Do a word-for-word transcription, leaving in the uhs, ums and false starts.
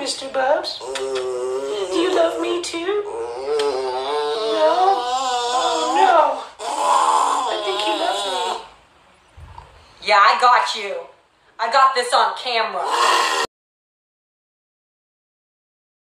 Mister Bubs? Do you love me too? No? Oh, no. I think he loves me. Yeah, I got you. I got this on camera.